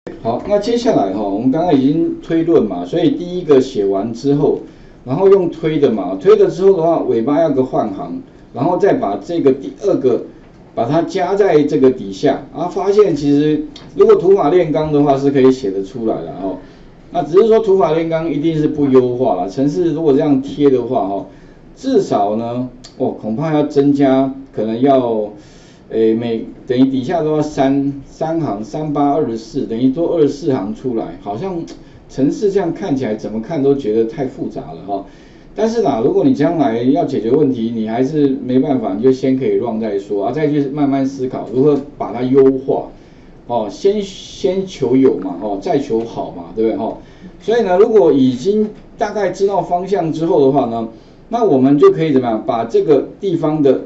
好，那接下来我们刚刚已经推论嘛，所以第一个写完之后，然后用推的嘛，推了之后的话，尾巴要个换行，然后再把这个第二个把它加在这个底下，然后发现其实如果土法炼钢的话是可以写得出来的哦。那只是说土法炼钢一定是不优化了，程式如果这样贴的话至少呢，恐怕要增加，可能要。等于底下都要三行3824，等于多24行出来，好像程式这样看起来怎么看都觉得太复杂了但是啦，如果你将来要解决问题，你还是没办法，你就先可以 run 再说再去慢慢思考如何把它优化先求有嘛再求好嘛，对不对所以呢，如果已经大概知道方向之后的话呢，那我们就可以怎么样把这个地方的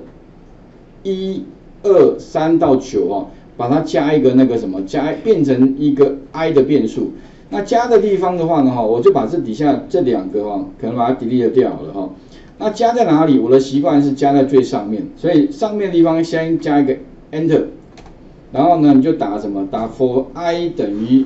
1、2、3到9把它加一个那个什么，变成一个 i 的变数。那加的地方的话呢我就把这底下这两个可能把它 delete 掉了那加在哪里？我的习惯是加在最上面，所以上面的地方先加一个 enter， 然后呢你就打什么？打 for i 等于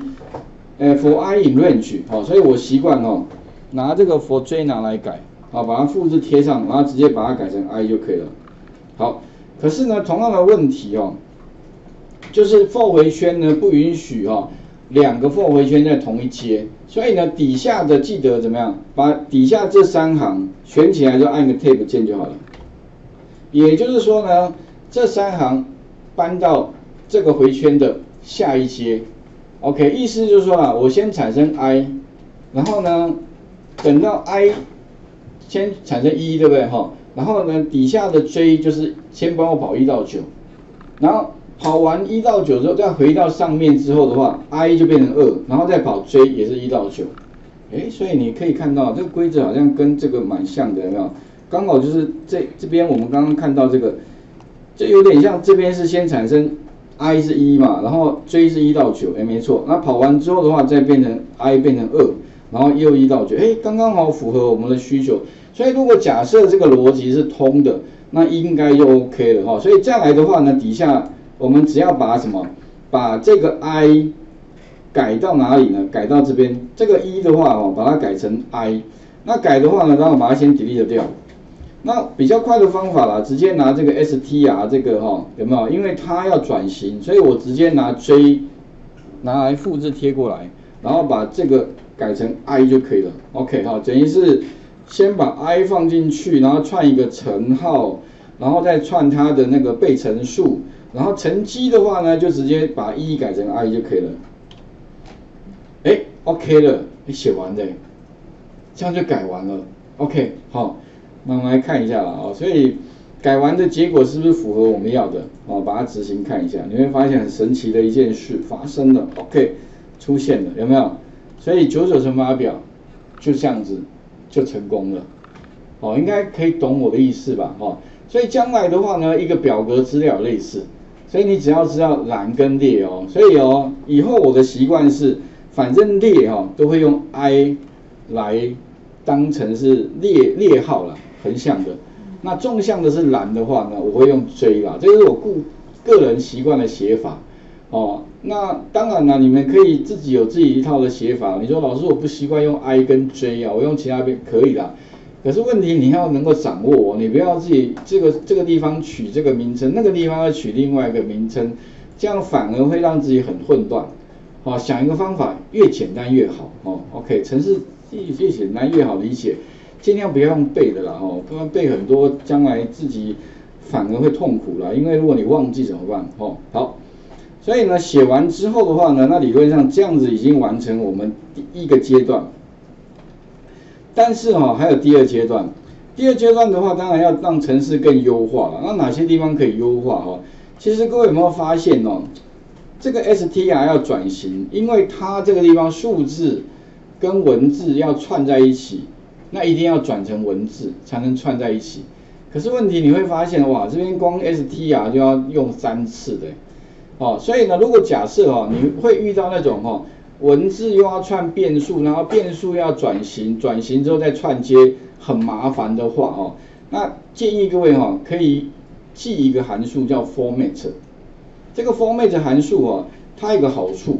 for i in range 所以我习惯拿这个 for j 拿来改把它复制贴上，然后直接把它改成 i 就可以了。好。可是呢，同样的问题就是 for 回圈呢不允许两个 for 回圈在同一阶，所以呢底下的记得怎么样？把底下这3行选起来就按个 tab 键就好了。也就是说呢，这3行搬到这个回圈的下一阶。OK， 意思就是说我先产生 i， 然后呢等到 i 先产生1，对不对然后呢，底下的 j 就是先帮我跑1到9，然后跑完1到9之后，再回到上面之后的话 ，i 就变成2，然后再跑 j 也是1到9。所以你可以看到这个规则好像跟这个蛮像的，有没有？刚好就是这边我们刚刚看到这个，就有点像这边是先产生 i 是1嘛，然后 j 是1到9，没错。那跑完之后的话，再变成 i 变成2，然后又1到9，刚刚好符合我们的需求。所以如果假设这个逻辑是通的，那应该就 OK 了所以再来的话呢，底下我们只要把什么，把这个 i 改到哪里呢？改到这边，这个1的话把它改成 i。那改的话呢，然后把它先 delete 掉。那比较快的方法啦，直接拿这个 str 这个有没有？因为它要转型，所以我直接拿 j 拿来复制贴过来，然后把这个改成 i 就可以了。OK 等于是。先把 i 放进去，然后串一个乘号，然后再串它的那个被乘数，然后乘积的话呢，就直接把1改成 i 就可以了。OK 了，写完的，这样就改完了。OK， 好，那我们来看一下了所以改完的结果是不是符合我们要的把它执行看一下，你会发现很神奇的一件事发生了。OK， 出现了，有没有？所以99乘法表就这样子。就成功了应该可以懂我的意思吧所以将来的话呢，一个表格资料类似，所以你只要知道栏跟列所以以后我的习惯是，反正列都会用 i 来当成是列号啦，横向的。那纵向的是栏的话呢，我会用 j 啦，这个是我个人习惯的写法那当然了，你们可以自己有自己一套的写法。你说老师我不习惯用 i 跟 j 我用其他边可以啦。可是问题你要能够掌握你不要自己这个地方取这个名称，那个地方要取另外一个名称，这样反而会让自己很混乱。想一个方法越简单越好OK， 程式越简单越好理解，尽量不要用背的啦不然背很多将来自己反而会痛苦啦，因为如果你忘记怎么办好。所以呢，写完之后的话呢，那理论上这样子已经完成我们第一个阶段。但是还有第二阶段。第二阶段的话，当然要让程式更优化了。那哪些地方可以优化其实各位有没有发现这个 str 要转型，因为它这个地方数字跟文字要串在一起，那一定要转成文字才能串在一起。可是问题你会发现，哇，这边光 str 就要用3次的。所以呢，如果假设你会遇到那种文字又要串变数，然后变数要转型，转型之后再串接，很麻烦的话那建议各位可以记一个函数叫 format。这个 format 函数它有个好处，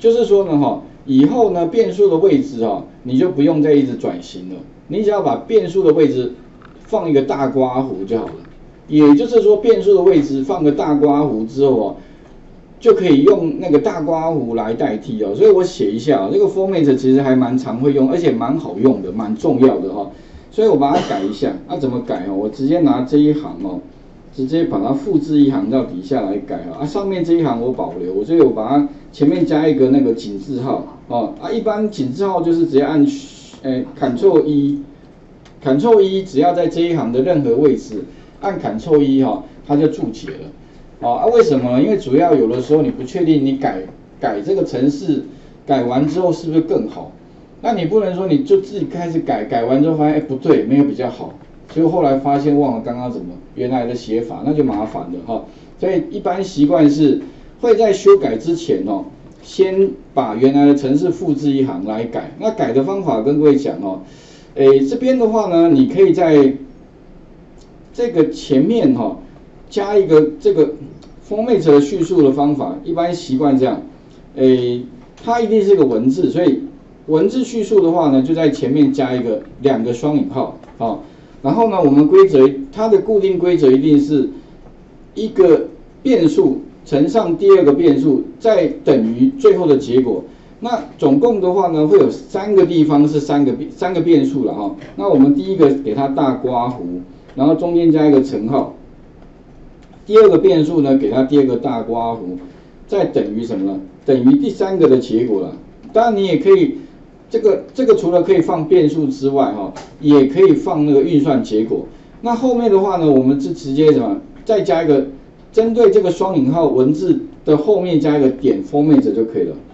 就是说呢以后呢变数的位置你就不用再一直转型了，你只要把变数的位置放一个大刮弧就好了。也就是说变数的位置放个大刮弧之后就可以用那个大刮弧来代替所以我写一下这个 format 其实还蛮常会用，而且蛮好用的，蛮重要的所以我把它改一下。怎么改我直接拿这一行直接把它复制一行到底下来改上面这一行我保留，所以我把它前面加一个那个井字号一般井字号就是直接按Ctrl 一 Ctrl 一，只要在这一行的任何位置按 Ctrl 一它就注解了为什么呢？因为主要有的时候你不确定你改这个程式改完之后是不是更好，那你不能说你就自己开始改完之后发现不对，没有比较好，结果后来发现忘了刚刚怎么原来的写法，那就麻烦了所以一般习惯是会在修改之前先把原来的程式复制一行来改。那改的方法跟各位讲这边的话呢，你可以在这个前面加一个这个 format 的叙述的方法，一般习惯这样，它一定是个文字，所以文字叙述的话呢，就在前面加2个双引号然后呢，我们规则它的固定规则一定是一个变数乘上第2个变数，再等于最后的结果。那总共的话呢，会有3个地方是3个变数了那我们第一个给它大刮弧，然后中间加一个乘号。第2个变数呢，给它第2个大刮弧，再等于什么呢？等于第3个的结果了。当然你也可以，这个除了可以放变数之外也可以放那个运算结果。那后面的话呢，我们是直接什么？再加一个针对这个双引号文字的后面加一个点 format 就可以了。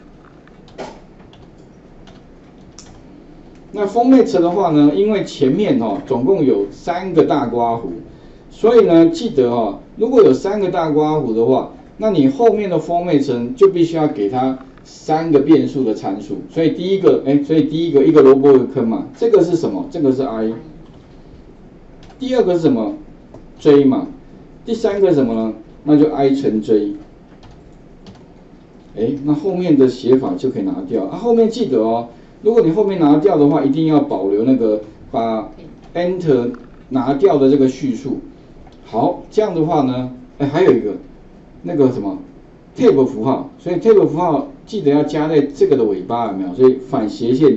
那 format 的话呢，因为前面总共有3个大刮弧，所以呢记得如果有3个大刮弧的话，那你后面的 format 就必须要给它3个变数的参数。所以第一个一个萝卜一个坑嘛，这个是什么？这个是 i。第2个是什么 ？j 嘛。第3个是什么呢？那就 i 乘 j。那后面的写法就可以拿掉后面记得如果你后面拿掉的话，一定要保留那个把 enter 拿掉的这个叙述。好，这样的话呢，还有一个那个什么 tab 符号，所以 tab 符号记得要加在这个的尾巴，有没有？所以反斜线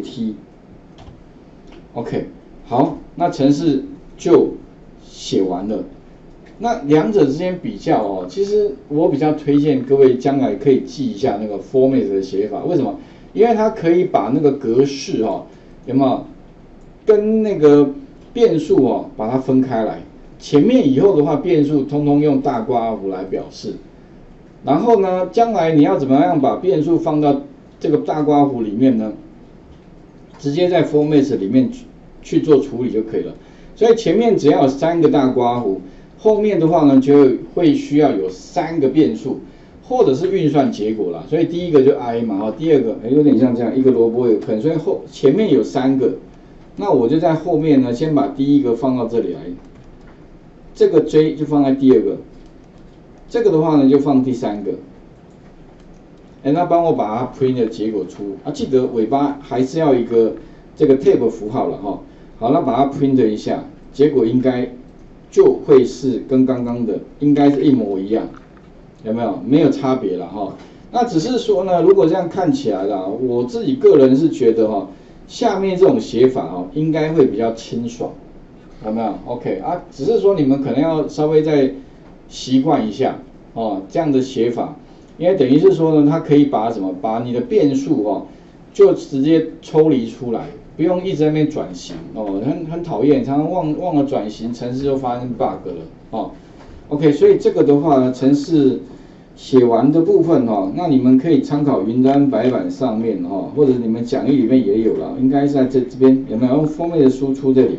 t。OK， 好，那程式就写完了。那两者之间比较其实我比较推荐各位将来可以记一下那个 format 的写法。为什么？因为它可以把那个格式有没有跟那个变数把它分开来。前面以后的话，变数通通用大刮弧来表示。然后呢，将来你要怎么样把变数放到这个大刮弧里面呢？直接在 format 里面去做处理就可以了。所以前面只要有3个大刮弧，后面的话呢就会需要有3个变数，或者是运算结果啦。所以第一个就 i 嘛第2个有点像这样一个萝卜一个坑，所以前面有3个，那我就在后面呢先把第1个放到这里来，这个 j 就放在第2个，这个的话呢就放第3个。那帮我把它 print 的结果出记得尾巴还是要一个这个 tab 符号了好，那把它 print 一下，结果应该就会是跟刚刚的应该是一模一样，有没有？没有差别了那只是说呢，如果这样看起来啦，我自己个人是觉得下面这种写法应该会比较清爽，有没有 ？OK 只是说你们可能要稍微再习惯一下这样的写法。因为等于是说呢，它可以把把你的变数就直接抽离出来，不用一直在那边转型很讨厌，常常忘了转型，程式就发生 bug 了OK， 所以这个的话呢，程式写完的部分那你们可以参考云端白板上面或者你们讲义里面也有了，应该是在这边有没有用封面的输出这里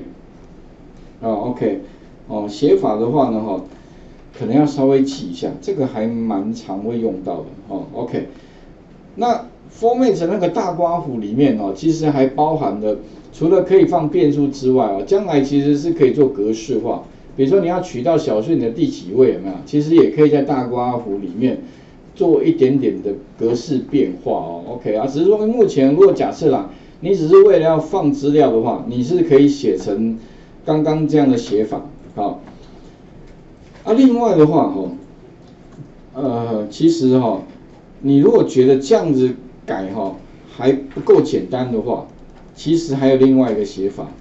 OK 写法的话呢可能要稍微记一下，这个还蛮常会用到的OK， 那 format 那个大刮弧里面其实还包含了除了可以放变数之外将来其实是可以做格式化。比如说你要取到小数点的第几位有没有？其实也可以在大刮弧里面做一点点的格式变化哦 ，OK 啊，只是说目前如果假设啦，你只是为了要放资料的话，你是可以写成刚刚这样的写法，好，啊，另外的话其实你如果觉得这样子改还不够简单的话，其实还有另外一个写法，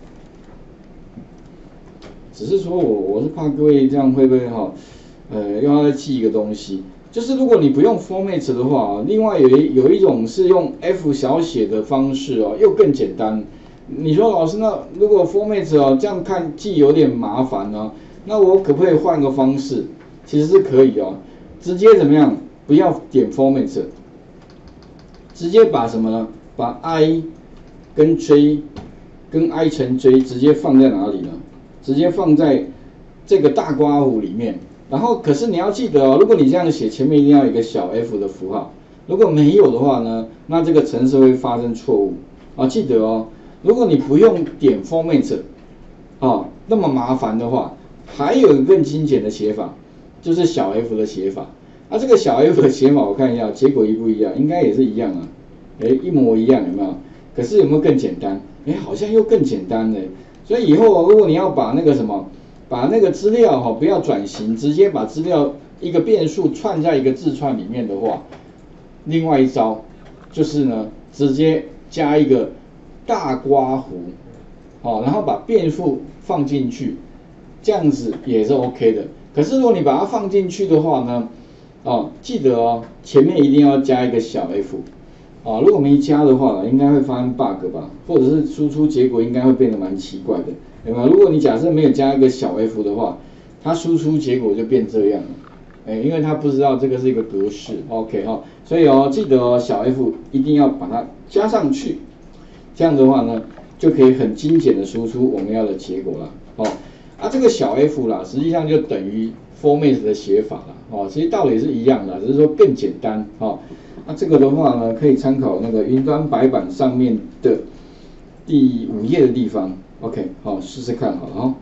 只是说我是怕各位这样会不会又要再记一个东西。就是如果你不用 format 的话，另外有一种是用 F 小写的方式又更简单。你说老师，那如果 format 这样看记有点麻烦呢，那我可不可以换个方式？其实是可以直接怎么样？不要点 format， 直接把什么呢？把 I 跟 J 跟 I 乘 J 直接放在哪里呢？直接放在这个大括弧里面。然后，可是你要记得如果你这样写，前面一定要有一个小 f 的符号。如果没有的话呢，那这个程式会发生错误记得如果你不用点 format 那么麻烦的话，还有一个更精简的写法，就是小 f 的写法。这个小 f 的写法我看一下，结果一不一样？应该也是一样啊，一模一样，有没有？可是有没有更简单？好像又更简单了。所以以后如果你要把那个什么，把那个资料不要转型，直接把资料一个变数串在一个字串里面的话，另外一招就是呢，直接加一个大括弧，然后把变数放进去，这样子也是 OK 的。可是如果你把它放进去的话呢，记得前面一定要加一个小 f，如果没加的话应该会发生 bug 吧，或者是输出结果应该会变得蛮奇怪的。有没有？如果你假设没有加一个小 f 的话，它输出结果就变这样了，因为它不知道这个是一个格式 ，OK 所以记得小 f 一定要把它加上去，这样的话呢，就可以很精简的输出我们要的结果了，这个小 f 啦，实际上就等于 format 的写法啦，其实道理是一样的，只是说更简单，这个的话呢，可以参考那个云端白板上面的第5页的地方。OK， 试试看好了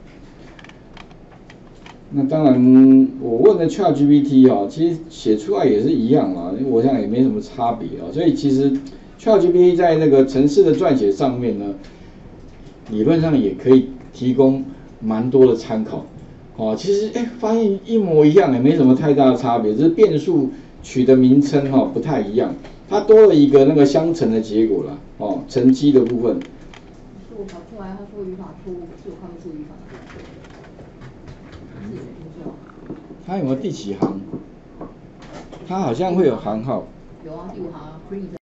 那当然，我问的 ChatGPT 其实写出来也是一样啦，我想也没什么差别所以其实 ChatGPT 在那个程式的撰写上面呢，理论上也可以提供蛮多的参考。其实发现一模一样，也没什么太大的差别，只是变数取的名称不太一样，它多了一个那个相乘的结果啦，乘积的部分。 我跑出来，他说语法错误，可是我看不出语法错误。 它有没有第几行？它好像会有行号。 有啊，第5行啊 ，print。